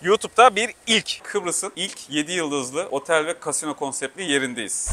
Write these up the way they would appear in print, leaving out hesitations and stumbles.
YouTube'da bir ilk. Kıbrıs'ın ilk 7 yıldızlı otel ve kasino konseptli yerindeyiz.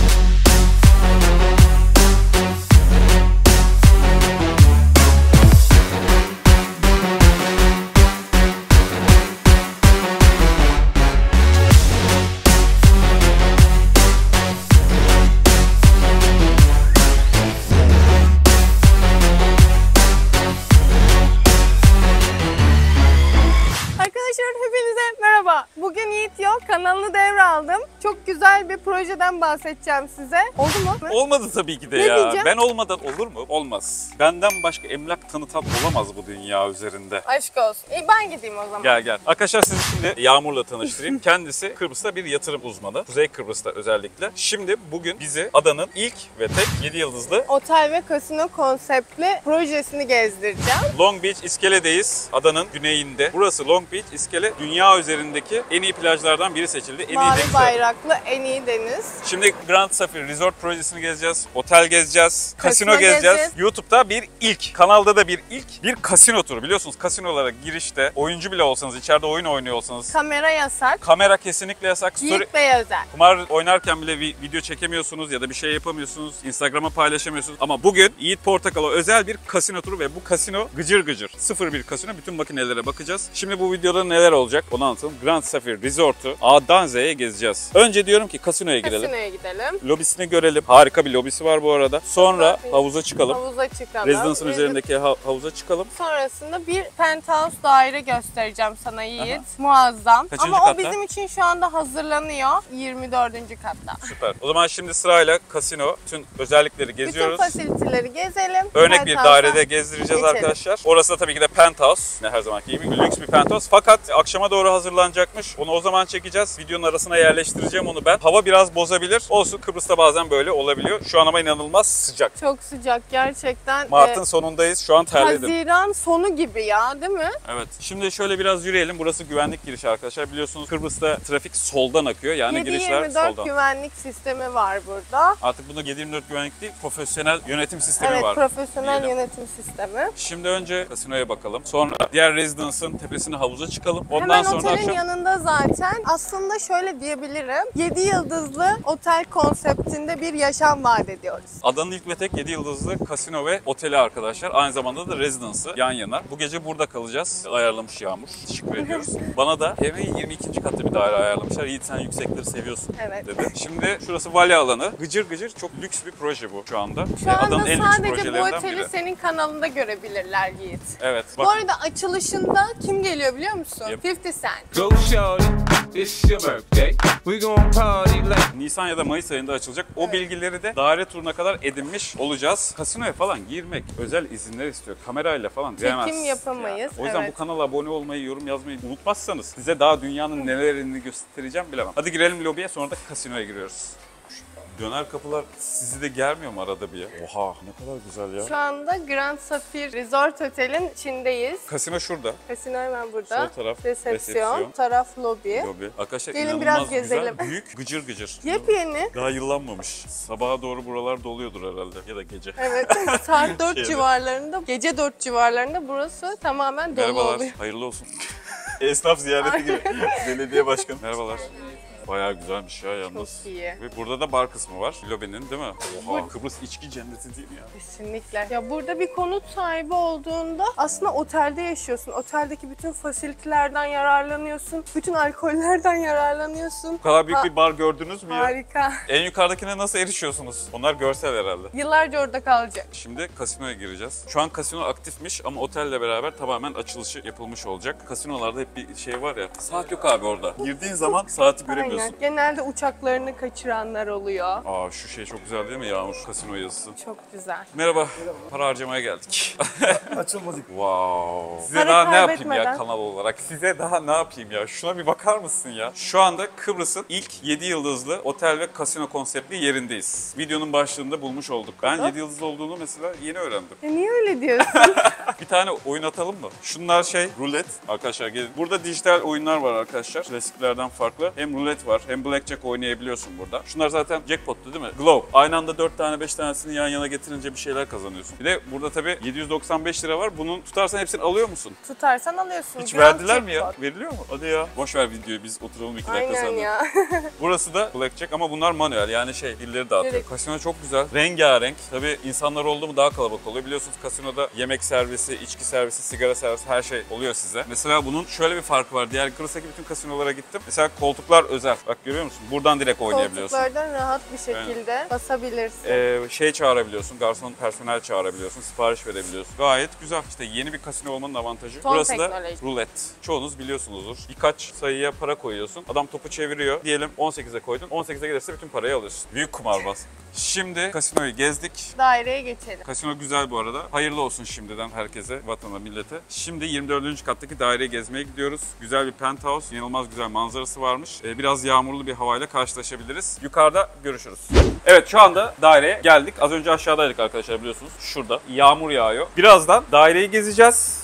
Hepinize merhaba. Bugün Yiğit Yok kanalını devraldım. Çok güzel bir projeden bahsedeceğim size. Oldu mu? Olmadı tabii ki de ne ya. diyeceğim? Ben olmadan olur mu? Olmaz. Benden başka emlak tanıtan olamaz bu dünya üzerinde. Aşk olsun. Ben gideyim o zaman. Gel. Arkadaşlar sizi şimdi Yağmur'la tanıştırayım. Kendisi Kıbrıs'ta bir yatırım uzmanı. Kuzey Kıbrıs'ta özellikle. Şimdi bugün bizi adanın ilk ve tek 7 yıldızlı Otel ve kasino konseptli projesini gezdireceğim. Long Beach İskele'deyiz. Adanın güneyinde. Burası Long Beach İskele. Dünya üzerindeki en iyi plajlardan biri seçildi. En iyi Mavi deniz. bayraklı en iyi deniz. Şimdi Grand Safir Resort projesini gezeceğiz. Otel gezeceğiz. Kasino Kasino gezeceğiz. gezeceğiz. YouTube'da bir ilk. Kanalda da bir ilk. Bir kasino turu. Biliyorsunuz kasinolara girişte oyuncu bile olsanız, içeride oyun oynuyor olsanız Kamera yasak. kamera kesinlikle yasak. Yiğit Bey özel. Kumar oynarken bile bir video çekemiyorsunuz ya da bir şey yapamıyorsunuz. Instagram'a paylaşamıyorsunuz. Ama bugün Yiğit Portakal'a özel bir kasino turu ve bu kasino gıcır gıcır. 01 kasino. Bütün makinelere bakacağız. Şimdi bu videoda neler olacak onu anlatalım. Grand Safir Resort'u A'dan Z'ye gezeceğiz. Önce diyorum ki kasinoya girelim. Kasinoya gidelim. Lobisini görelim. Harika bir lobisi var bu arada. Sonra havuza çıkalım. Havuza çıkalım. Rezidansın üzerindeki havuza çıkalım. Sonrasında bir penthouse daire göstereceğim sana Yiğit. Muazzam. Kaçıncı Ama o katta? bizim için şu anda hazırlanıyor. 24. katta. Süper. O zaman şimdi sırayla kasino, bütün özellikleri geziyoruz. Bütün fasiliteleri gezelim. Örnek bir Penthouse'a dairede gezdireceğiz geçelim. arkadaşlar. Orası da tabii ki de penthouse. Ne her zamanki gibi lüks bir penthouse. Fakat akşama doğru hazırlanacakmış. Onu o zaman çekeceğiz. Videonun arasına yerleştireceğim onu ben. Hava biraz bozabilir. Olsun, Kıbrıs'ta bazen böyle olabiliyor. Şu an ama inanılmaz sıcak. Çok sıcak gerçekten. Mart'ın sonundayız. Şu an terledim. Haziran sonu gibi ya, değil mi? Evet. Şimdi şöyle biraz yürüyelim. Burası güvenlik girişi arkadaşlar. Biliyorsunuz Kıbrıs'ta trafik soldan akıyor. Yani girişler 7/24 soldan. güvenlik sistemi var burada. Artık bunda 7/24 güvenlik değil, profesyonel yönetim sistemi Evet, var. profesyonel diyelim. yönetim sistemi. Şimdi önce kasinoya bakalım. Sonra diğer residence'ın tepesine havuza çıkalım. Ondan Hemen sonra otelin akşam... yanında zaten aslında şöyle diyebilirim. 7 yıldızlı otel konseptinde bir yaşam vaat ediyoruz. Adanın ilk ve tek 7 yıldızlı kasino ve oteli arkadaşlar. Aynı zamanda da residence'ı yan yana. Bu gece burada kalacağız. Ayarlamış Yağmur. Teşekkür ediyoruz. Bana da hemen 22. katta bir daire ayarlamışlar. Yiğit sen yüksekleri seviyorsun Evet. dedi. Şimdi şurası vali alanı. Gıcır gıcır çok lüks bir proje bu şu anda. Şu Ve anda adanın en lüks sadece bu projelerinden oteli biri. senin kanalında görebilirler Yiğit. Evet. Bu Bak. arada açılışında kim geliyor biliyor musun? Yep. 50 Cent. Go shorty, it's your birthday. We gon' party like Nisan ya da Mayıs ayında açılacak. O bilgileri de daire turuna kadar edinmiş olacağız. Kasinoya falan girmek özel izinler istiyor. Kamerayla falan giremezsiniz. yapamayız, O yüzden evet. bu kanala abone olmayı, yorum yazmayı unutmazsanız size daha dünyanın nelerini göstereceğim bilemem. Hadi girelim lobiye, sonra da kasinoya giriyoruz. Döner kapılar sizi de germiyor mu arada bir ya? Oha ne kadar güzel ya. Şu anda Grand Safir Resort Otel'in içindeyiz. Kasino şurada. Kasino hemen burada. Sol taraf Resepsiyon. Bu taraf lobi. Lobi. Arkadaşlar Gelin inanılmaz biraz güzel, gezelim. büyük, gıcır gıcır. Yepyeni. Daha yıllanmamış. Sabaha doğru buralar doluyordur herhalde ya da gece. Evet, saat 4 Şeyde. civarlarında, gece 4 civarlarında burası tamamen dolu Merhabalar, oluyor. hayırlı olsun. Esnaf ziyareti gibi. Belediye başkanı. Merhabalar. Bayağı güzelmiş ya yalnız. Çok iyi. Ve burada da bar kısmı var. Lobinin değil mi? Oha, Kıbrıs içki cenneti değil mi ya? Kesinlikle. Ya burada bir konut sahibi olduğunda aslında otelde yaşıyorsun. Oteldeki bütün fasilitelerden yararlanıyorsun. Bütün alkollerden yararlanıyorsun. Bu kadar büyük bir bar gördünüz mü ya? Harika. En yukarıdakine nasıl erişiyorsunuz? Onlar görsel herhalde. Yıllarca orada kalacak. Şimdi kasinoya gireceğiz. Şu an kasino aktifmiş ama otelle beraber tamamen açılışı yapılmış olacak. Kasinolarda hep bir şey var ya, saat yok abi orada. Girdiğin zaman saati göremiyorsun. Aynen. Genelde uçaklarını kaçıranlar oluyor. Aa şu şey çok güzel değil mi Yağmur? Kasino yazısı. Çok güzel. Merhaba, para harcamaya geldik. Açılmadık. Wow. Size Para daha ne yapayım ya kaybetmeden. kanal olarak? Size daha ne yapayım ya? Şuna bir bakar mısın ya? Şu anda Kıbrıs'ın ilk 7 yıldızlı otel ve kasino konseptli yerindeyiz. Videonun başlığında bulmuş olduk. Ben 7 yıldızlı olduğunu mesela yeni öğrendim. Niye öyle diyorsun? Bir tane oyun atalım mı? Şunlar rulet. Arkadaşlar gelin. Burada dijital oyunlar var arkadaşlar. Klasiklerden farklı. Hem rulet roulette var. Hem blackjack oynayabiliyorsun burada. Şunlar zaten jackpot'tu değil mi? Glow. Aynı anda 4 tane 5 tanesini yan yana getirince bir şeyler kazanıyorsun. Bir de burada tabii 795 lira var. Bunun tutarsan hepsini alıyor musun? Tutarsan alıyorsun. Hiç Grand verdiler mi ya? jackpot. Veriliyor mu? Hadi ya. Boş ver videoyu, biz oturalım 2 dakika Aynen senden. ya. Burası da blackjack ama bunlar manuel, yani birileri dağıtıyor. Evet. Kasino çok güzel. Rengarenk. Tabii insanlar oldu mu daha kalabalık oluyor. Biliyorsunuz kasinoda yemek servisi, içki servisi, sigara servisi her şey oluyor size. Mesela bunun şöyle bir farkı var. Diğer Kıbrıs'taki bütün kasinolara gittim. Mesela koltuklar özel. Bak görüyor musun? Buradan direkt oynayabiliyorsun. Koltuklardan rahat bir şekilde basabilirsin. Çağırabiliyorsun. Garson personel çağırabiliyorsun. Sipariş verebiliyorsun. Gayet güzel. İşte yeni bir kasino olmanın avantajı. Son Burası da teknoloji. roulette. Çoğunuz biliyorsunuzdur. Birkaç sayıya para koyuyorsun. Adam topu çeviriyor. Diyelim 18'e koydun. 18'e gelirse bütün parayı alıyorsun. Büyük kumarbaz. Şimdi kasinoyu gezdik. Daireye geçelim. Kasino güzel bu arada. Hayırlı olsun şimdiden herkese, vatana, millete. Şimdi 24. kattaki daireyi gezmeye gidiyoruz. Güzel bir penthouse, inanılmaz güzel manzarası varmış. Biraz yağmurlu bir havayla karşılaşabiliriz. Yukarıda görüşürüz. Evet, şu anda daireye geldik. Az önce aşağıdaydık arkadaşlar, biliyorsunuz. Şurada yağmur yağıyor. Birazdan daireyi gezeceğiz.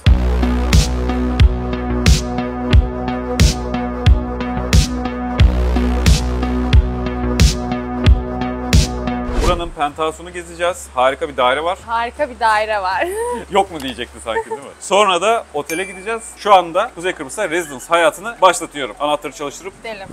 Buranın penthouse'unu gezeceğiz. Harika bir daire var. Harika bir daire var. Yok mu diyecekti sanki, değil mi? Sonra da otele gideceğiz. Şu anda Kuzey Kıbrıs'ta residence hayatını başlatıyorum. Anahtarı çalıştırıp. Gidelim.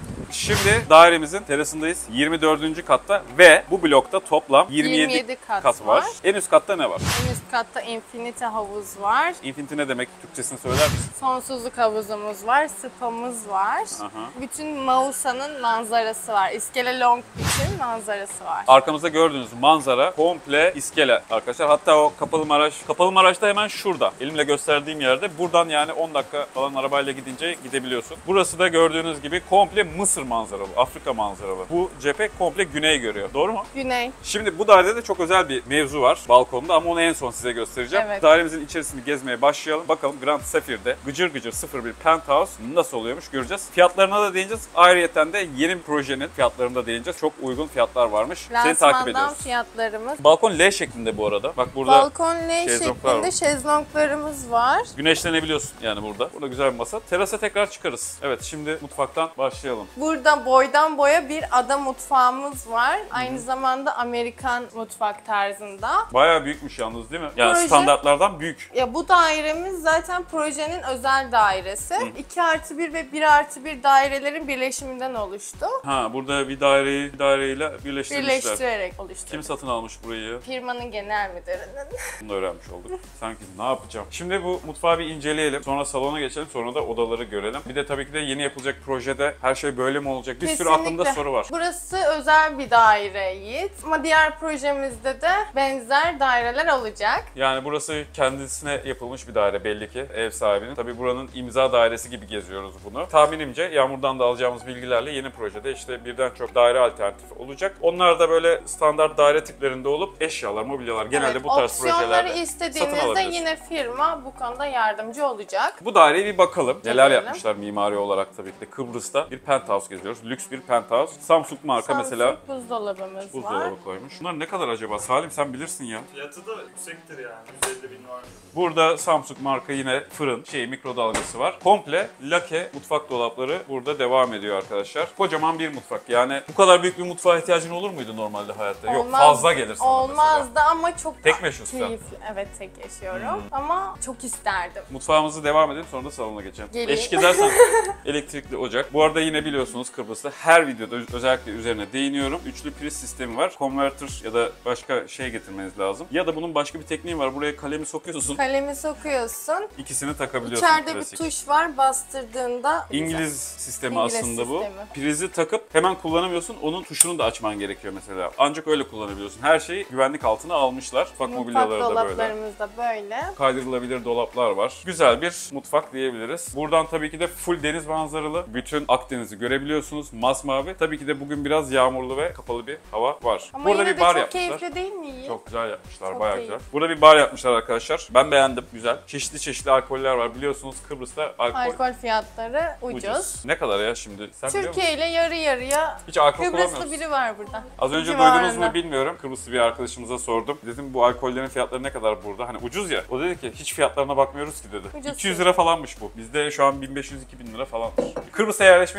Şimdi dairemizin terasındayız. 24. katta ve bu blokta toplam 27 kat var. En üst katta ne var? En üst katta infinity havuz var. Infinity ne demek? Türkçesini söyler misin? Sonsuzluk havuzumuz var. Spamız var. Aha. Bütün Mausa'nın manzarası var. İskele Long Beach'in manzarası var. Arkamızda gördüğünüz manzara komple iskele arkadaşlar. Hatta o Kapalı Maraş'ta hemen şurada. Elimle gösterdiğim yerde. Buradan yani 10 dakika falan arabayla gidince gidebiliyorsun. Burası da gördüğünüz gibi komple Mısır manzaralı, Afrika manzaralı. Bu cephe komple güney görüyor. Doğru mu? Güney. Şimdi bu dairede de çok özel bir mevzu var balkonda ama onu en son size göstereceğim. Evet. Dairemizin içerisini gezmeye başlayalım. Bakalım Grand Saphir'de gıcır gıcır 01 penthouse nasıl oluyormuş göreceğiz. Fiyatlarına da değineceğiz. Ayrıyeten de yeni bir projenin fiyatlarına da değineceğiz. Çok uygun fiyatlar varmış. Seni takip Lansmandan ediyoruz. fiyatlarımız. Balkon L şeklinde bu arada. Bak burada Balkon L şezlonglar var. şeklinde şezlonglarımız var. güneşlenebiliyorsun yani burada. Burada güzel bir masa. Terasa tekrar çıkarız. Evet, şimdi mutfaktan başlayalım. Burada boydan boya bir ada mutfağımız var. Aynı zamanda Amerikan mutfak tarzında. Bayağı büyükmüş yalnız, değil mi? Yani Proje- standartlardan büyük. Ya bu dairemiz zaten projenin özel dairesi. 2+1 ve 1+1 dairelerin birleşiminden oluştu. Ha, burada bir daireyle birleştirmişler. Birleştirerek oluştu. Kim satın almış burayı? Firmanın genel müdürünün. Bunu da öğrenmiş olduk. Sanki ne yapacağım? Şimdi bu mutfağı bir inceleyelim. Sonra salona geçelim. Sonra da odaları görelim. Bir de tabii ki de yeni yapılacak projede her şey böyle mi olacak? Bir sürü aklımda soru var. Burası özel bir daire Yiğit. Ama diğer projemizde de benzer daireler olacak. Yani burası kendisine yapılmış bir daire belli ki, ev sahibinin. Tabii buranın imza dairesi gibi geziyoruz bunu. Tahminimce Yağmur'dan da alacağımız bilgilerle yeni projede işte birden çok daire alternatifi olacak. Onlar da böyle standart daire tiplerinde olup eşyalar, mobilyalar genelde Evet, bu tarz projelerde opsiyonları satın istediğinizde alabiliyorsun. yine firma bu konuda yardımcı olacak. Bu daireye bir bakalım. Neler Bakalım. yapmışlar mimari olarak tabii ki de. Kıbrıs'ta bir penthouse geziyoruz. Lüks bir penthouse. Samsung marka mesela Samsung buzdolabımız var. buzdolabı koymuş. Bunlar ne kadar acaba? Salim sen bilirsin ya. Fiyatı da yüksektir yani. 150 bin var. Burada Samsung marka yine fırın, mikrodalgası var. Komple lake mutfak dolapları burada devam ediyor arkadaşlar. Kocaman bir mutfak. Yani bu kadar büyük bir mutfağa ihtiyacın olur muydu normalde hayatta? Yok, fazla gelir sana mesela. Olmazdı ama çok Tek mi yaşıyorsun sen? keyifli. Evet, tek yaşıyorum. Ama çok isterdim. Mutfağımızı devam edelim, sonra da salona geçelim. Geleyim. Eşlik edersen elektrikli ocak. Bu arada yine biliyorsunuz Kıbrıs'ta her videoda özellikle üzerine değiniyorum. Üçlü priz sistemi var. Converter ya da başka şey getirmeniz lazım. Ya da bunun başka bir tekniği var. Buraya kalemi sokuyorsun. Kalemi sokuyorsun. İkisini takabiliyorsun. İçeride klasik. bir tuş var. Bastırdığında İngiliz sistemi İngiliz aslında bu. sistemi. Prizi takıp hemen kullanamıyorsun. Onun tuşunu da açman gerekiyor mesela. Ancak öyle kullanabiliyorsun. Her şeyi güvenlik altına almışlar. Mutfak mutfak mobilyaları da böyle. dolaplarımız da böyle. Kaydırılabilir dolaplar var. Güzel bir mutfak diyebiliriz. Buradan tabii ki de full deniz manzaralı. Bütün Akdeniz'i görebiliyorsunuz. Masmavi. Tabii ki de bugün biraz yağmurlu ve kapalı bir hava var. Ama Burada yine bir de bar çok yapmışlar. keyifli değil mi Yiğit? Çok güzel yapmışlar, Çok bayağı keyifli. güzel. Burada bir bar yapmışlar arkadaşlar. Ben beğendim, güzel. Çeşitli alkoller var. Biliyorsunuz Kıbrıs'ta Alkol fiyatları ucuz. Ne kadar ya şimdi? Sen biliyor musun? Türkiye ile yarı yarıya Hiç alkol Kıbrıslı kullanmıyorsun. biri var burada. Az önce Civarında. duydunuz mu bilmiyorum. Kıbrıslı bir arkadaşımıza sordum. Dedim bu alkollerin fiyatları ne kadar burada? Hani ucuz ya. O dedi ki hiç fiyatlarına bakmıyoruz ki dedi. Ucuz 200 lira falanmış bu. Bizde şu an 1500-2000 lira falandır. Kıbrıs'a yerleşmek için bir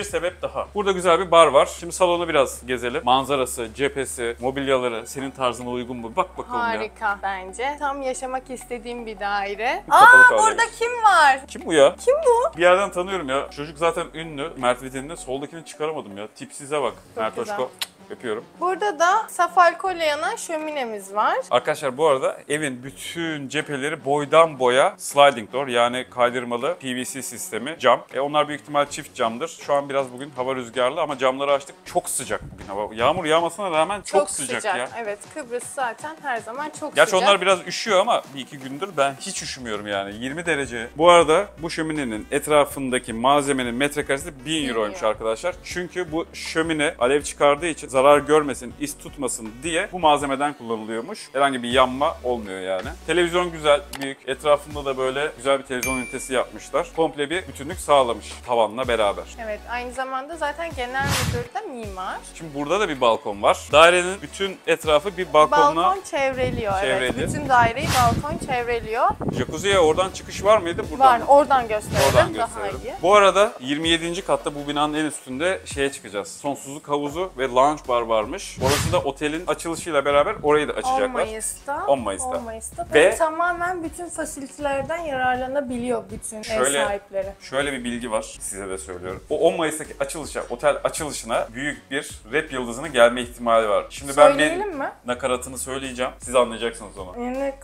sebep daha. Burada güzel bir bar var. Şimdi salonu biraz gezelim. Manzarası, cephesi, mobilyaları senin tarzına uygun mu? Bak bakalım ya. Harika bence. Tam yaşamak istediğim bir daire. Kapalı Aa, kaldı. burada kim var? Kim bu ya? Kim bu? Bir yerden tanıyorum ya. Çocuk zaten ünlü. Mert Vidin'de. Soldakini çıkaramadım ya. Tipsize bak. Mert güzel. Hoşko. Öpüyorum. Burada da saf alkolle yanan şöminemiz var. Arkadaşlar bu arada evin bütün cepheleri boydan boya sliding door yani kaydırmalı PVC sistemi cam. Onlar büyük ihtimal çift camdır. Şu an biraz bugün hava rüzgarlı ama camları açtık. Çok sıcak bugün hava. Yağmur yağmasına rağmen çok sıcak ya. Evet, Kıbrıs zaten her zaman çok Gerçi sıcak. onlar biraz üşüyor ama bir iki gündür ben hiç üşümüyorum yani. 20 derece. Bu arada bu şöminenin etrafındaki malzemenin metrekaresi de 1000 euroymuş arkadaşlar. Çünkü bu şömine alev çıkardığı için zarar görmesin, is tutmasın diye bu malzemeden kullanılıyormuş. Herhangi bir yanma olmuyor yani. Televizyon güzel, büyük. Etrafında da böyle güzel bir televizyon ünitesi yapmışlar. Komple bir bütünlük sağlamış tavanla beraber. Evet, aynı zamanda zaten genel müdür de mimar. Şimdi burada da bir balkon var. Dairenin bütün etrafı bir balkonla... Balkon çevreliyor. Evet, bütün daireyi balkon çevreliyor. Jacuzziye oradan çıkış var mıydı? Buradan Var, mı? oradan gösterelim Oradan daha gösterelim. iyi. Bu arada 27. katta bu binanın en üstünde şeye çıkacağız. Sonsuzluk havuzu ve lounge bar varmış. Orası da otelin açılışıyla beraber orayı da 10 açacaklar. Mayıs'ta. 10 Mayıs'ta. 10 Mayıs'ta. Ve- Ve tamamen bütün fasilitelerden yararlanabiliyor bütün ev sahipleri. Şöyle bir bilgi var size de söylüyorum. O 10 Mayıs'taki açılışa, otel açılışına büyük bir rap yıldızının gelme ihtimali var. Şimdi ben Söyleyelim mi? nakaratını söyleyeceğim. Siz anlayacaksınız onu.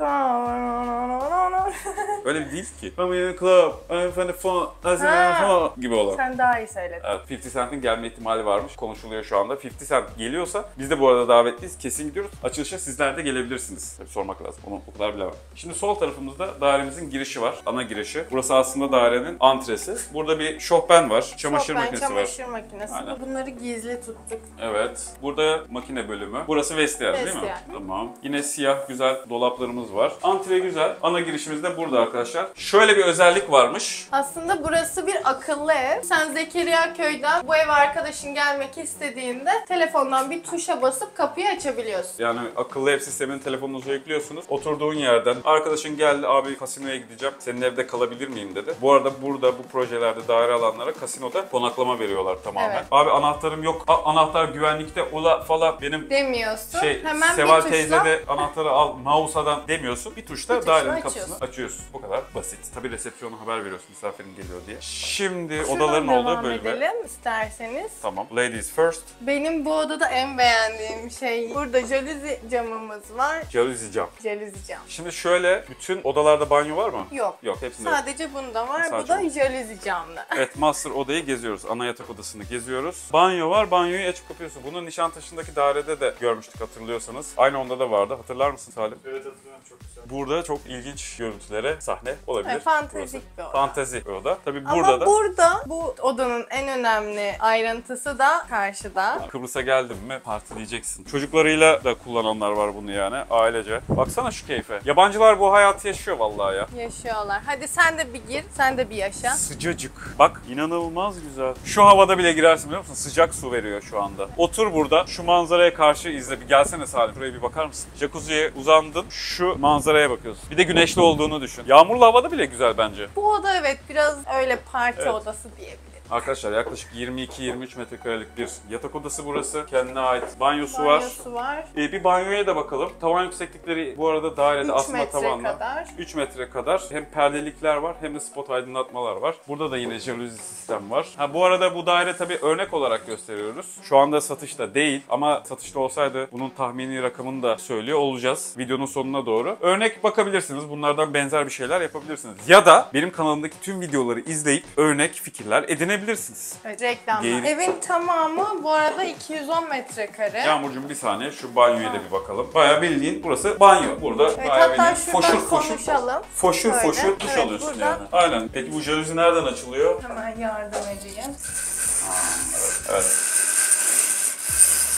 Öyle bir değil ki. I'm in the club, I'm in the phone, gibi olan. Sen daha iyi söyledin. Evet, 50 Cent'in gelme ihtimali varmış. Konuşuluyor şu anda. 50 Cent geliyorsa biz de bu arada davetliyiz. Kesin gidiyoruz. Açılışa sizler de gelebilirsiniz. Tabii sormak lazım. Onu o kadar bilemem. Şimdi sol tarafımızda dairemizin girişi var. Ana girişi. Burası aslında dairenin antresi. Burada bir şofben var. Çamaşır makinesi var. Çamaşır makinesi. Aynen. Bunları gizli tuttuk. Evet. Burada makine bölümü. Burası vestiyer değil mi? Vestiyer. Tamam. Yine siyah güzel dolaplarımız var. Antre güzel. Ana girişimiz de burada arkadaşlar. Şöyle bir özellik varmış. Aslında burası bir akıllı ev. Sen Zekeriya köyden bu eve arkadaşın gelmek istediğinde telefondan bir tuşa basıp kapıyı açabiliyorsun. Yani akıllı ev sistemini telefonunuza yüklüyorsunuz. Oturduğun yerden arkadaşın geldi abi kasinoya gideceğim. Senin evde kalabilir miyim dedi. Bu arada burada bu projelerde daire alanlara kasinoda konaklama veriyorlar tamamen. Evet. Abi anahtarım yok. Anahtar güvenlikte ola falan benim Demiyorsun. Hemen Seval bir teyze tuşla de anahtarı al Mausa'dan demiyorsun. Bir tuşla tuşla dairenin açıyorsun. kapısını açıyorsun. Bu kadar basit. Tabii resepsiyona haber veriyorsun misafirin geliyor diye. Şimdi Şuradan odaların olduğu devam bölüme. edelim isterseniz. Tamam. Ladies first. Benim bu odada en beğendiğim şey burada jaluzi camımız var. Jacuzzi cam. Jaluzi cam. Şimdi şöyle bütün odalarda banyo var mı? Yok. Yok hepsinde yok. Sadece bunda var. Sadece Bu da jaluzi camlı. Evet, master odayı geziyoruz. Ana yatak odasını geziyoruz. Banyo var. Banyoyu açıp kapıyorsun. Bunu Nişantaşı'ndaki dairede de görmüştük hatırlıyorsanız. Aynı onda da vardı. Hatırlar mısın Salim? Evet hatırlıyorum, çok güzel. Burada çok ilginç görüntülere sahne olabilir. Fantastik burası. bir oda. Fantezi bir oda. Tabii Ama burada da burada bu odanın en önemli ayrıntısı da karşıda. Kıbrıs'a geldin mi partileyeceksin. Çocuklarıyla da kullananlar var bunu yani ailece. Baksana şu keyfe. Yabancılar bu hayatı yaşıyor vallahi ya. Yaşıyorlar. Hadi sen de bir gir, sen de bir yaşa. Sıcacık. Bak inanılmaz güzel. Şu havada bile girersin biliyor musun? Sıcak su veriyor şu anda. Otur burada şu manzaraya karşı izle. Bir gelsene Salim. Buraya bir bakar mısın? Jacuzziye uzandın. Şu manzaraya bakıyorsun. Bir de güneşli olduğunu düşün. Yağmurlu havada bile güzel bence. Bu oda evet biraz öyle parti Evet. odası diyebilirim. Arkadaşlar yaklaşık 22-23 metrekarelik bir yatak odası burası. Kendine ait banyosu var. Banyosu var. Bir banyoya da bakalım. Tavan yükseklikleri bu arada dairede 3 aslında metre tavanla. kadar. 3 metre kadar hem perdelikler var hem de spot aydınlatmalar var. Burada da yine jaluzi sistem var. Ha bu arada bu daire tabii örnek olarak gösteriyoruz. Şu anda satışta değil ama satışta olsaydı bunun tahmini rakamını da söylüyor olacağız videonun sonuna doğru. Örnek bakabilirsiniz. Bunlardan benzer bir şeyler yapabilirsiniz. Ya da benim kanalımdaki tüm videoları izleyip örnek fikirler edinebilirsiniz. Evet, reklamlar. Geyik. Evin tamamı bu arada 210 metrekare. Yağmurcuğum bir saniye şu banyoya da bir bakalım. Bayağı bildiğin burası banyo. Burada Evet, bayağı hatta bildiğin şuradan konuşalım. foşur Böyle. foşur duş Evet, alıyorsun burada. yani. Aynen. Peki bu jaluzi nereden açılıyor? Hemen yardım edeyim. Evet.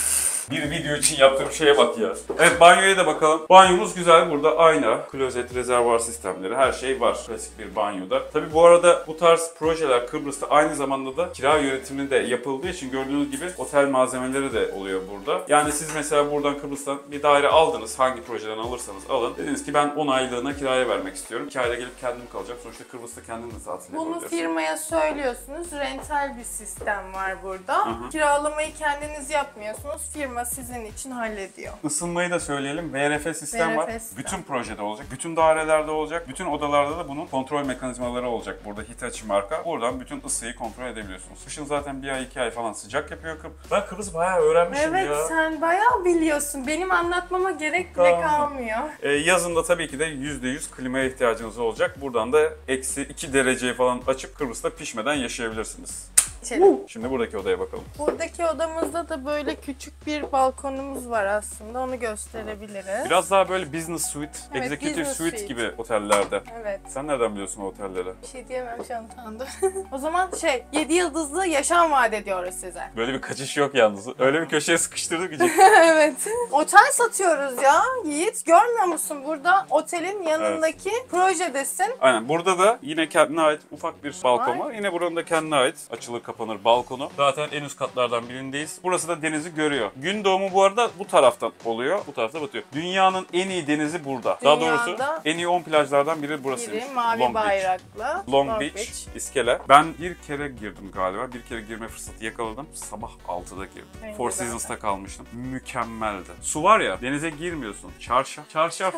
Bir video için yaptığım şeye bak ya. Evet, banyoya da bakalım. Banyomuz güzel. Burada ayna, klozet, rezervuar sistemleri, her şey var klasik bir banyoda. Tabii bu arada bu tarz projeler Kıbrıs'ta aynı zamanda da kira yönetimi de yapıldığı için gördüğünüz gibi otel malzemeleri de oluyor burada. Yani siz mesela buradan Kıbrıs'tan bir daire aldınız. Hangi projeden alırsanız alın. Dediniz ki ben 10 aylığına kiraya vermek istiyorum. 2 ayda gelip kendim kalacağım. Sonuçta Kıbrıs'ta kendim de tatil Bunu yapabilirsin. firmaya söylüyorsunuz. Rental bir sistem var burada. hı. Kiralamayı kendiniz yapmıyorsunuz. Firma sizin için hallediyor. Isınmayı da söyleyelim. VRF sistem var. VRF sistem. Bütün projede olacak. Bütün dairelerde olacak. Bütün odalarda da bunun kontrol mekanizmaları olacak. Burada Hitachi marka. Buradan bütün ısıyı kontrol edebiliyorsunuz. Kışın zaten 1 ay 2 ay falan sıcak yapıyor Kıbrıs. Ben Kıbrıs bayağı öğrenmişim Evet, ya. sen bayağı biliyorsun. Benim anlatmama gerek bile kalmıyor. Yazın da tabii ki de %100 klimaya ihtiyacınız olacak. Buradan da -2 dereceye falan açıp Kıbrıs'ta pişmeden yaşayabilirsiniz. İçelim. Şimdi buradaki odaya bakalım. Buradaki odamızda da böyle küçük bir balkonumuz var aslında. Onu gösterebiliriz. Biraz daha böyle business suite, Evet, executive business suite suite. gibi otellerde. Evet. Sen nereden biliyorsun o otelleri? Bir şey diyemem, şu an utandım. O zaman 7 yıldızlı yaşam vaat ediyoruz size. Böyle bir kaçış yok yalnız. Öyle bir köşeye sıkıştırdık ki. Evet. Otel satıyoruz ya Yiğit. Görmüyor musun? Burada otelin yanındaki projedesin. Aynen. Burada da yine kendine ait ufak bir balkon Var. var. Yine buranın da kendine ait açılır kapanır balkonu. Zaten en üst katlardan birindeyiz. Burası da denizi görüyor. Gün doğumu bu arada bu taraftan oluyor. Bu tarafta batıyor. Dünyanın en iyi denizi burada. Daha doğrusu Dünyada en iyi 10 plajlardan biri burasıymış. Biri mavi Long Beach. bayraklı. Long Beach, İskele. Ben bir kere girdim galiba. Bir kere girme fırsatı yakaladım. Sabah 6'da girdim. Bence Four de. Seasons'ta kalmıştım. Mükemmeldi. Su var ya, denize girmiyorsun. Çarşaf. Çarşaf.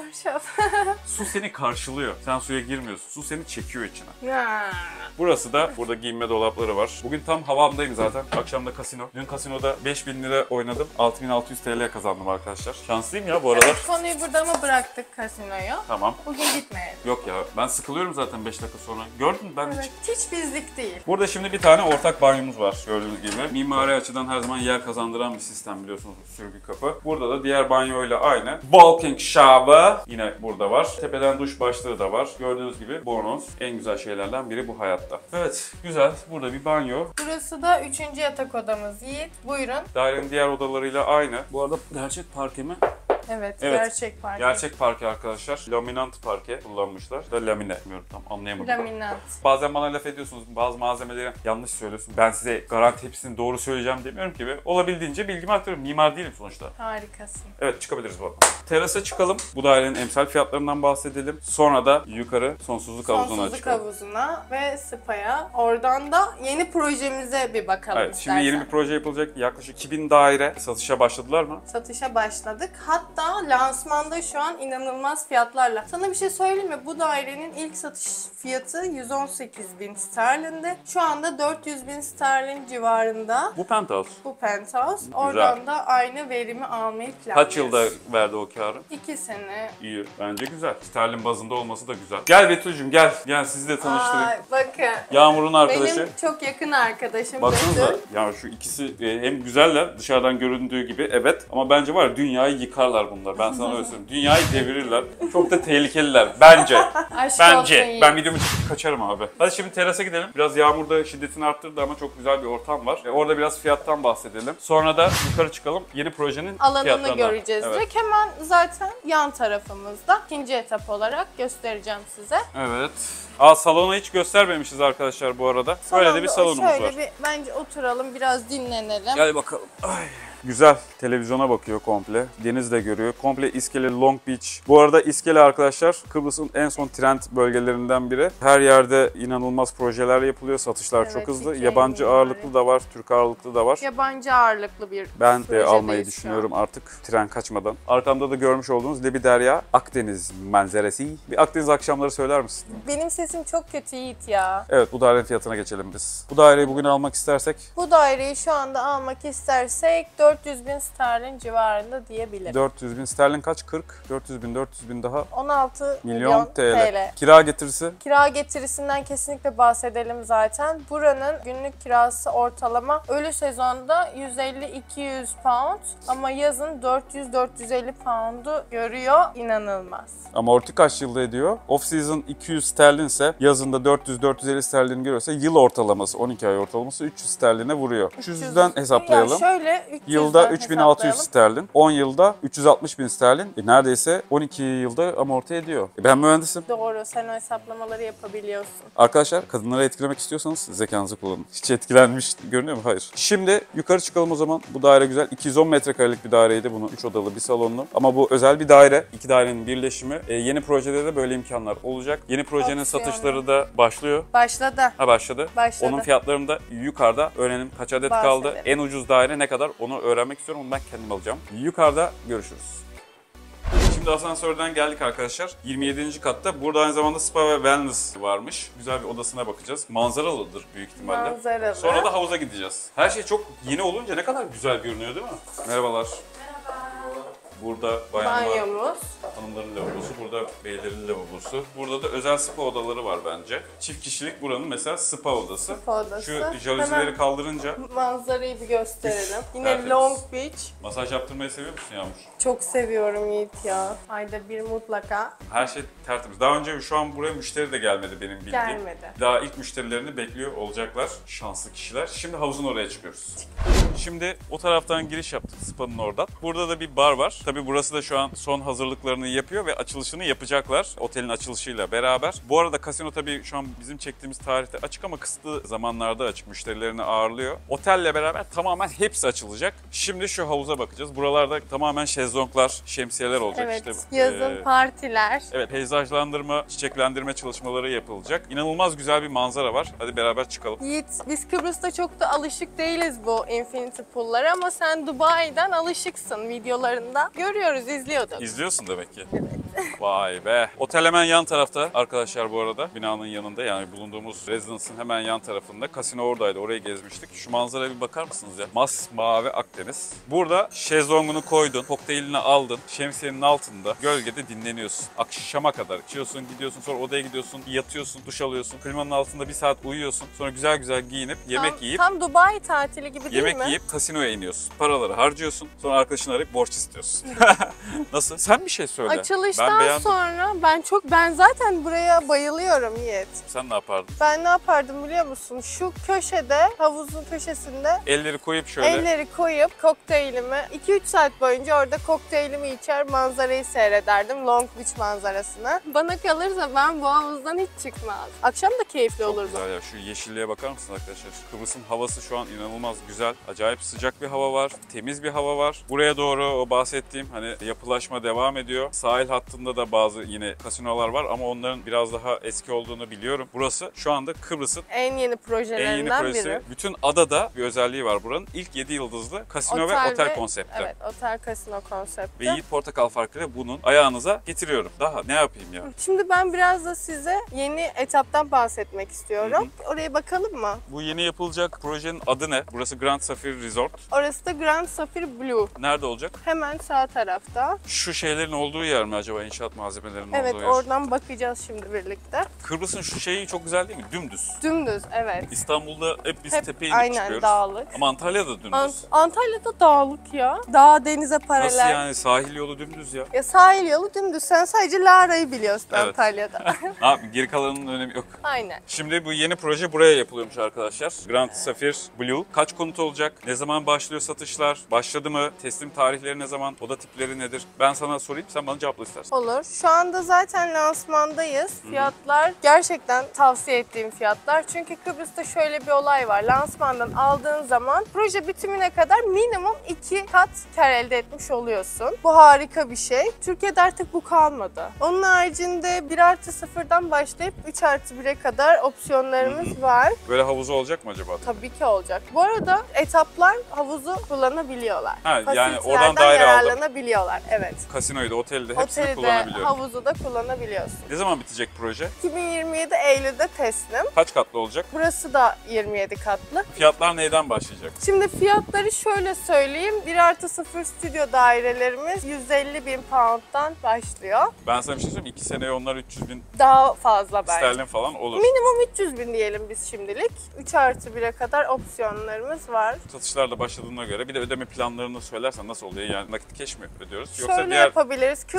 Su seni karşılıyor. Sen suya girmiyorsun. Su seni çekiyor içine. Ya. Burası da, burada giyinme dolapları var. Bugün tam havamdayım zaten. Akşam da kasino. Dün kasinoda 5.000 lira oynadım. 6.600 TL kazandım arkadaşlar. Şanslıyım ya bu aralar. Evet, konuyu burada mı bıraktık kasinoyu? Tamam. Bugün gitmeyelim. Yok ya, ben sıkılıyorum zaten 5 dakika sonra. Gördün mü? Ben hiç. Evet, hiç bizlik değil. Burada şimdi bir tane ortak banyomuz var gördüğünüz gibi. Mimari açıdan her zaman yer kazandıran bir sistem biliyorsunuz, sürgü kapı. Burada da diğer banyoyla aynı. Walking shower yine burada var. Tepeden duş başlığı da var. Gördüğünüz gibi bonus. En güzel şeylerden biri bu hayatta. Evet, güzel. Burada bir banyo. Burası da 3. yatak odamız Yiğit. Buyurun. Dairenin diğer odalarıyla aynı. Bu arada gerçek parke mi? Evet, Evet. gerçek parke. Gerçek parke arkadaşlar. Laminant parke kullanmışlar. Da lamine. Bilmiyorum, tam anlayamadım. Laminat. Bazen bana laf ediyorsunuz, bazı malzemeleri yanlış söylüyorsun. Ben size garanti hepsini doğru söyleyeceğim demiyorum ki. Olabildiğince bilgimi aktarıyorum. Mimar değilim sonuçta. Harikasın. Evet, çıkabiliriz bu arada. Terasa çıkalım. Bu dairenin emsal fiyatlarından bahsedelim. Sonra da yukarı sonsuzluk havuzuna Sonsuzluk çıkalım. havuzuna ve spa'ya. Oradan da yeni projemize bir bakalım Evet, istersen. şimdi yeni bir proje yapılacak. Yaklaşık 2000 daire satışa başladılar mı? Satışa başladık. Hatta lansmanda şu an inanılmaz fiyatlarla. Sana bir şey söyleyeyim mi? Bu dairenin ilk satış fiyatı 118.000 sterlindi. Şu anda 400.000 sterlin civarında. Bu penthouse. Bu penthouse. Oradan da aynı verimi almayı planlıyoruz. Kaç yılda verdi o karı? 2 sene. İyi. Bence güzel. Sterlin bazında olması da güzel. Gel Betül'cüm gel. Gel sizi de tanıştırayım. Ay, bakın. Yağmur'un arkadaşı. Benim çok yakın arkadaşım. Baksanıza Betül. ya, şu ikisi hem güzeller dışarıdan göründüğü gibi, evet, ama bence var ya, dünyayı yıkarlar bunlar. Ben sana öyle söyleyeyim. Dünyayı devirirler. Çok da tehlikeliler bence. Aşk olsun Bence. Yiğit. Ben videomu çekip kaçarım abi. Hadi şimdi terasa gidelim. Biraz yağmur da şiddetini arttırdı ama çok güzel bir ortam var. Orada biraz fiyattan bahsedelim. Sonra da yukarı çıkalım. Yeni projenin Alanını fiyatlarından. göreceğiz. Evet. Direkt hemen zaten yan tarafımızda. İkinci etap olarak göstereceğim size. Evet. Salonu hiç göstermemişiz arkadaşlar bu arada. Böyle de bir salonumuz şöyle var. bir bence oturalım, biraz dinlenelim. Gel bakalım. Ay. Güzel. Televizyona bakıyor komple. Deniz de görüyor. Komple İskele, Long Beach. Bu arada İskele arkadaşlar Kıbrıs'ın en son trend bölgelerinden biri. Her yerde inanılmaz projeler yapılıyor. Satışlar Evet, çok hızlı. iki Yabancı mimari. ağırlıklı da var, Türk ağırlıklı da var. Yabancı ağırlıklı bir Ben de projedeyiz almayı şu düşünüyorum artık tren kaçmadan. Arkamda da görmüş olduğunuz Lebiderya Akdeniz manzarası. Bir Akdeniz akşamları söyler misin? Benim sesim çok kötü Yiğit ya. Evet, bu dairenin fiyatına geçelim biz. Bu daireyi bugün almak istersek Bu daireyi şu anda almak istersek 400.000 sterlin civarında diyebilirim. 400 bin sterlin kaç? 40. 400 bin daha 16 milyon TL. TL. Kira getirisi Kira getirisinden kesinlikle bahsedelim zaten. Buranın günlük kirası ortalama ölü sezonda 150-200 pound ama yazın 400-450 pound'u görüyor. İnanılmaz. ama orta kaç yılda ediyor? Off season 200 sterlin ise yazında 400-450 sterlin görüyorsa yıl ortalaması 12 ay ortalaması 300 sterline vuruyor. 300'den hesaplayalım. Ya şöyle 300 yılda yüzden 3600 hesaplayalım. sterlin, 10 yılda 360 bin sterlin. Neredeyse 12 yılda amorti ediyor. Ben mühendisim. Doğru, sen o hesaplamaları yapabiliyorsun. Arkadaşlar kadınları etkilemek istiyorsanız zekanızı kullanın. Hiç etkilenmiş görünüyor mu? Hayır. Şimdi yukarı çıkalım o zaman. Bu daire güzel. 210 metrekarelik bir daireydi. Bunu 3 odalı bir salonlu. Ama bu özel bir daire. İki dairenin birleşimi. Yeni projede de böyle imkanlar olacak. Yeni projenin Opsiyonlu. satışları da başlıyor. Başladı. Ha başladı. Başladı. Onun fiyatlarını da yukarıda öğrenelim. Kaç adet kaldı? Bahsedelim. En ucuz daire ne kadar? Onu öğrenmek istiyorum. Onu ben kendim alacağım. Yukarıda görüşürüz. Şimdi asansörden geldik arkadaşlar. 27. katta. Burada aynı zamanda spa ve wellness varmış. Güzel bir odasına bakacağız. Manzaralıdır büyük ihtimalle. Manzaralı. Sonra da havuza gideceğiz. Her şey çok yeni olunca ne kadar güzel görünüyor değil mi? Merhabalar. Burada bayanlar, Banyomuz. hanımların lavabosu, burada beylerin lavabosu. Burada da özel spa odaları var bence. Çift kişilik buranın mesela spa odası. Spa odası. Şu jaluzileri Hemen kaldırınca manzarayı bir gösterelim. Yine Tertemiz. Long Beach. masaj yaptırmayı seviyor musun Yağmur? Çok seviyorum Yiğit ya. Ayda bir mutlaka. Her şey tertemiz. Daha önce şu an buraya müşteri de gelmedi benim bildiğim. Gelmedi. Daha ilk müşterilerini bekliyor olacaklar. Şanslı kişiler. Şimdi havuzun oraya çıkıyoruz. Şimdi o taraftan giriş yaptık spa'nın oradan. Burada da bir bar var. Tabii burası da şu an son hazırlıklarını yapıyor ve açılışını yapacaklar. Otelin açılışıyla beraber. Bu arada kasino tabii şu an bizim çektiğimiz tarihte açık ama kısıtlı zamanlarda açık. Müşterilerini ağırlıyor. Otelle beraber tamamen hepsi açılacak. Şimdi şu havuza bakacağız. Buralarda tamamen şezlonglar, şemsiyeler olacak. Evet, İşte, yazın partiler. Evet, peyzajlandırma, çiçeklendirme çalışmaları yapılacak. İnanılmaz güzel bir manzara var. Hadi beraber çıkalım. Yiğit, biz Kıbrıs'ta çok da alışık değiliz bu infinity pool'lara ama sen Dubai'den alışıksın videolarında. Görüyoruz, izliyorduk. İzliyorsun demek ki. Vay be. Otel hemen yan tarafta arkadaşlar bu arada. Binanın yanında yani bulunduğumuz residence'ın hemen yan tarafında. Kasino oradaydı. Orayı gezmiştik. Şu manzaraya bir bakar mısınız ya? Masmavi Akdeniz. Burada şezlongunu koydun, kokteylini aldın. Şemsiyenin altında gölgede dinleniyorsun. Akşama kadar içiyorsun, gidiyorsun, sonra odaya gidiyorsun, yatıyorsun, duş alıyorsun. Klimanın altında bir saat uyuyorsun. Sonra güzel güzel giyinip, yemek yiyip, Tam Dubai tatili gibi değil yemek mi? yiyip kasinoya iniyorsun. Paraları harcıyorsun. Sonra arkadaşını arayıp borç istiyorsun. Nasıl? Sen bir şey söyle. Ben Açılıştan beğendim. sonra ben zaten buraya bayılıyorum Yiğit. Sen ne yapardın? Ben ne yapardım biliyor musun? Şu köşede, havuzun köşesinde Elleri koyup şöyle. elleri koyup kokteylimi 2-3 saat boyunca orada kokteylimi içer, manzarayı seyrederdim. Long Beach manzarasını. Bana kalırsa ben bu havuzdan hiç çıkmaz. Akşam da keyifli Çok olurdu. güzel ya. Şu yeşilliğe bakar mısın arkadaşlar? Kıbrıs'ın havası şu an inanılmaz güzel. Acayip sıcak bir hava var. Temiz bir hava var. Buraya doğru o bahsettiğim hani yapılaşma devam ediyor. Sahil hattında da bazı yine kasinolar var ama onların biraz daha eski olduğunu biliyorum. Burası şu anda Kıbrıs'ın En yeni en yeni projelerinden projesi. biri. Bütün adada bir özelliği var buranın. İlk 7 yıldızlı kasino ve otel konsepti. Evet, otel kasino konsepti. Ve Yiğit Portakal farkıyla bunun ayağınıza getiriyorum. Daha ne yapayım ya? Şimdi ben biraz da size yeni etaptan bahsetmek istiyorum. Oraya bakalım mı? Bu yeni yapılacak projenin adı ne? Burası Grand Sapphire Resort. Orası da Grand Sapphire Blue. Nerede olacak? Hemen sağ tarafta. Şu şeylerin olduğu yer mi acaba? İnşaat malzemelerinin Evet, olduğu yer. oradan bakacağız şimdi birlikte. Kıbrıs'ın şu şeyi çok güzel değil mi? Dümdüz. Dümdüz, evet. İstanbul'da hep biz Hep tepeye inip aynen çıkıyoruz. dağlık. Ama Antalya'da dümdüz. Antalya'da dağlık ya. Dağ denize paralel. Nasıl yani? Sahil yolu dümdüz ya. Ya sahil yolu dümdüz. Sen sadece Lara'yı biliyorsun Evet. Antalya'da. Ne yapayım? Geri kalanının önemi yok. Aynen. Şimdi bu yeni proje buraya yapılıyormuş arkadaşlar. Grand Sapphire Blue. Kaç konut olacak? Ne zaman başlıyor satışlar? Başladı mı? Teslim tarihleri ne zaman? Oda tipleri nedir? Ben sana sorayım, sen bana cevapla istersen. Olur. Şu anda zaten lansmandayız. Fiyatlar gerçekten tavsiye ettiğim fiyatlar. Çünkü Kıbrıs'ta şöyle bir olay var. Lansmandan aldığın zaman proje bitimine kadar minimum 2 kat kar elde etmiş oluyorsun. Bu harika bir şey. Türkiye'de artık bu kalmadı. Onun haricinde 1+0'dan başlayıp 3+1'e kadar opsiyonlarımız var. Böyle havuzu olacak mı acaba? Tabii ki olacak. Bu arada etaplar havuzu kullanabiliyorlar. Ha, yani Fasilitelerden oradan daire aldım. yararlanabiliyorlar. Evet. Kasinoyu da, oteli de hepsini Oteli de, kullanabiliyorum. havuzu da kullanabiliyorsun. Ne zaman bitecek proje? 2027 Eylül'de teslim. Kaç katlı olacak? Burası da 27 katlı. Fiyatlar neyden başlayacak? Şimdi fiyatları şöyle söyleyeyim. 1+0 stüdyo dairelerimiz 150 bin pound'dan başlıyor. Ben sana bir şey söyleyeyim. 2 seneye onlar 300 bin Daha fazla belki. sterlin falan olur. Minimum 300 bin diyelim biz şimdilik. 3+1'e kadar opsiyonlarımız var. Satışlar da başladığına göre bir de ödeme planlarını söylersen nasıl oluyor? Yani nakit keş mi ödüyoruz? Yoksa Şöyle diğer yapabiliriz. Kıbrıs'ta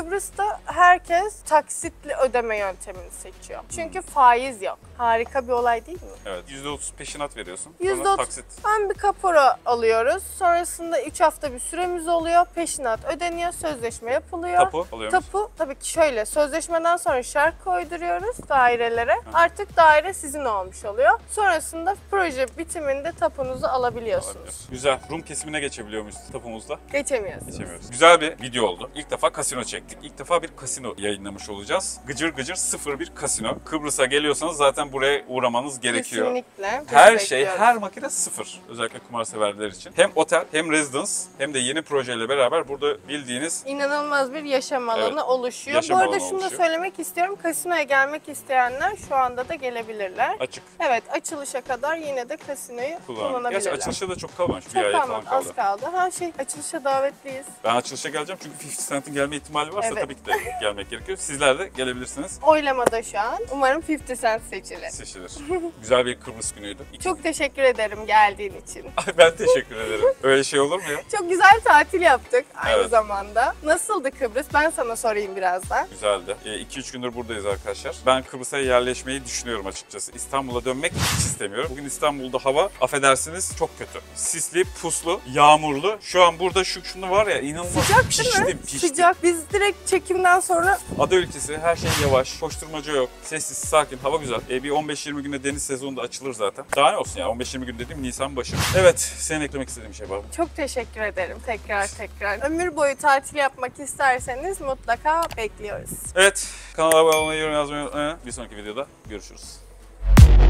herkes taksitli ödeme yöntemini seçiyor. Çünkü faiz yok. Harika bir olay değil mi? Evet. %30 peşinat veriyorsun. %30 Sonra taksit. bir kapora alıyoruz. Sonrasında 3 hafta bir süremiz oluyor. Peşinat ödeniyor, sözleşme yapılıyor. Tapu alıyor musun? Tapu tabii ki şöyle, sözleşmeden sonra şark koyduruyoruz dairelere. Artık daire sizin olmuş oluyor. Sonrasında proje bitiminde tapunuzu alabiliyorsunuz. Güzel. Rum kesimine geçebiliyor muyuz tapumuzda? Geçemiyorsunuz. Geçemiyoruz. Güzel bir video oldu. İlk defa kasino çektik. İlk defa bir kasino yayınlamış olacağız. Gıcır gıcır sıfır bir kasino. Kıbrıs'a geliyorsanız zaten buraya uğramanız gerekiyor. Kesinlikle. Biz Her şey, bekliyoruz. her makine sıfır. Özellikle kumar severler için. Hem otel, hem residence, hem de yeni projeyle beraber burada bildiğiniz İnanılmaz bir yaşam alanı Evet, oluşuyor. yaşam Bu arada alanı şunu da oluşuyor. söylemek istiyorum. Kasinoya gelmek isteyenler şu anda da gelebilirler. açık Evet, açılışa kadar yine de kasinoyu kullanım. kullanabilirler. Gerçi açılışa da çok kalmamış. Bir Çok ay kalmadı, falan kaldı. az kaldı. Açılışa davetliyiz. Ben açılışa geleceğim çünkü 50 Cent'in gelme ihtimali varsa Evet. tabii ki de gelmek gerekiyor. Sizler de gelebilirsiniz. Oylamada şu an. Umarım 50 Cent seçilir. Seçilir. Güzel bir Kıbrıs günüydü. Çok teşekkür ederim geldiğin için. Ben teşekkür ederim. Öyle şey olur mu ya? Çok güzel tatil yaptık aynı Evet. zamanda. Nasıldı Kıbrıs? Ben sana sorayım birazdan. Güzeldi. 2-3 gündür buradayız arkadaşlar. Ben Kıbrıs'a yerleşmeyi düşünüyorum açıkçası. İstanbul'a dönmek hiç istemiyorum. Bugün İstanbul'da hava affedersiniz çok kötü. Sisli, puslu, yağmurlu. Şu an burada şunu var ya inanılmaz Sıcak değil mi? piştim. Sıcak. Biz direkt çekimden sonra Ada ülkesi, her şey yavaş, koşturmaca yok, sessiz, sakin, hava güzel. Bir 15-20 günde deniz sezonu da açılır zaten. Daha ne olsun ya, 15-20 gün dediğim Nisan başı. Evet, senin eklemek istediğin bir şey var mı? çok teşekkür ederim tekrar. Ömür boyu tatil yapmak isterseniz mutlaka bekliyoruz. Evet, kanala abone olmayı, yorum yazmayı unutmayın. Bir sonraki videoda görüşürüz.